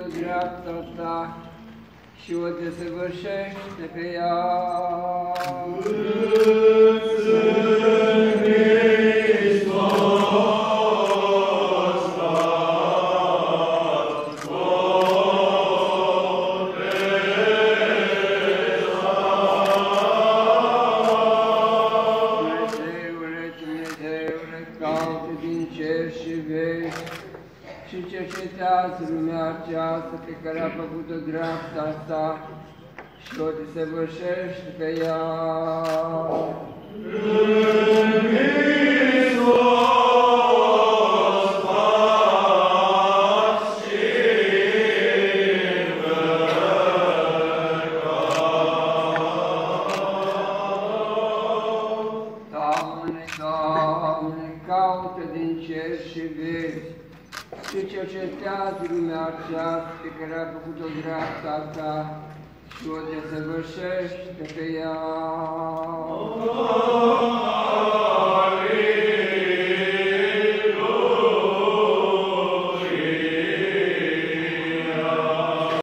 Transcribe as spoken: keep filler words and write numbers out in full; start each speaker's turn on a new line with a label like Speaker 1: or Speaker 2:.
Speaker 1: făcut-o dreapta ta și o desăvârșește pe ea. Și cercetează lumea aceasta pe care a făcut-o dreapta ta și o desăvârșește pe ea. Doamne, Doamne, caută din cer și vezi și cercetează lumea aceasta pe care a făcut-o dreapta ta și o desăvârșește pe ea.